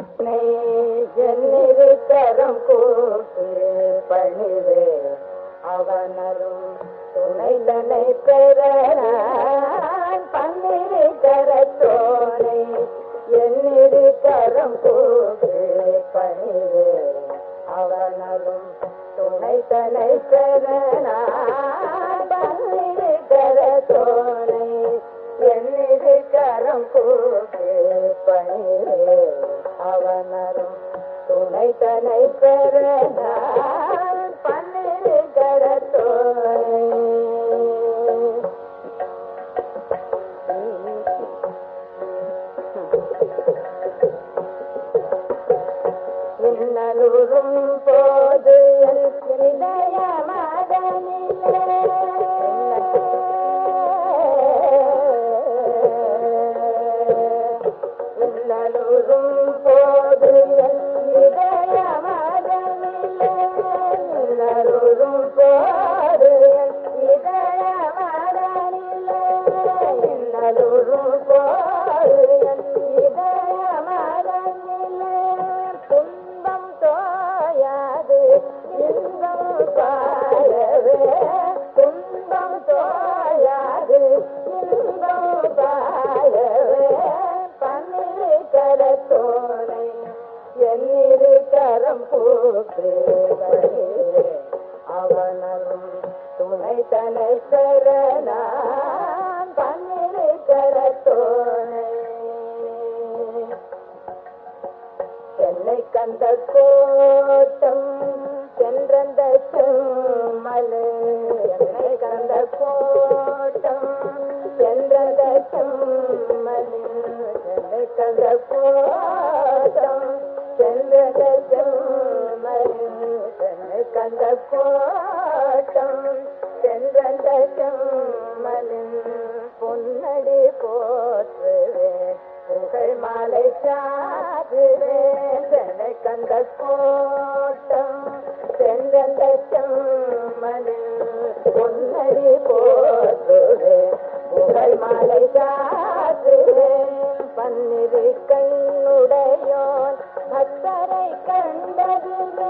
என்னிரு கரம் கூட்டு பணிவே அவனரும் துணை தனைப்பெற பன்னிரு கரத்தோனை என்னிரு கரம் கூட்டு பணிவே அவனரும் துணை தனைப்பெற பன்னிரு கரத்தோனை என்னிரு கரம் கூட்டு பணிவே அவனரும் துணை தனைப்பெற பன்னிரு கரத்தோனை இன்னலுறும் போது இதயமதனிலே இன்னலுறும் போது இதயமதனிலே இன்னலுறும் போது இதயமதனிலே இன்னலுறும் போது இதயமதனிலே துன்பம் தோயாது இன்பம் பாயவே துன்பம் தோயாது இன்பம் பாயவே பன்னிரு கரத்தோனை என்னிரு கரம் கூட்டு அவனரும் துணை தனைப்பெற பன்னிரு கரத்தோனை cennaik-kanda kOTTam senranda semmalin cennaik-kanda kOTTam senranda semmalin cennaik-kanda kOTTam senranda semmalin cennaik-kanda kOTTam senranda semmalin ponnaDi pOTruvEn புகழ் மாலை சாதுவேன் cennaik-kanda kOTTam senranda semmalin ponnaDi pOTruvEn புகழ் மாலை சாதுவேன் பன்னிரு கண்ணுடையோன் பக்தரைக்-கண்டதுமே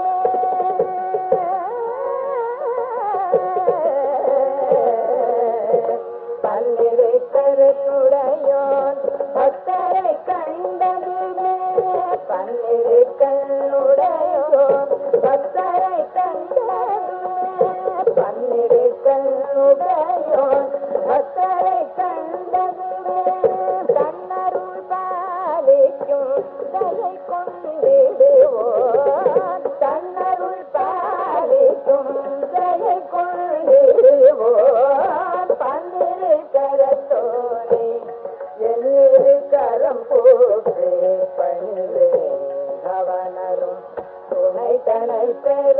பன்னிரு கருத்துடையோன் பக்தரைக்-கண்டதுமே பன்னிரு கண்ணுடையோன் பக்தரைக்-கண்டதுமே பன்னிரு கண்ணுடையோன் பக்தரைக்-கண்டதுமே தன்னருள் பாலிக்கும் தயை கொண்டிடுவோன் தன்னருள் பாலிக்கும் தயை கொண்டிடுவோன் பன்னிரு கரத்தோனை என்னிரு கரம் கூட்டு பணிவே அவனரும் துணை தனைப்பெற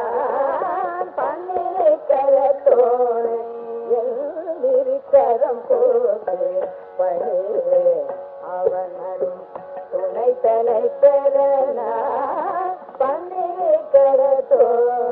பன்னிரு கரத்தோனை என்னிரு கரம் கூட்டு பணிவே அவனரும் துணை தனைப்பெற பன்னிரு கரத்தோனை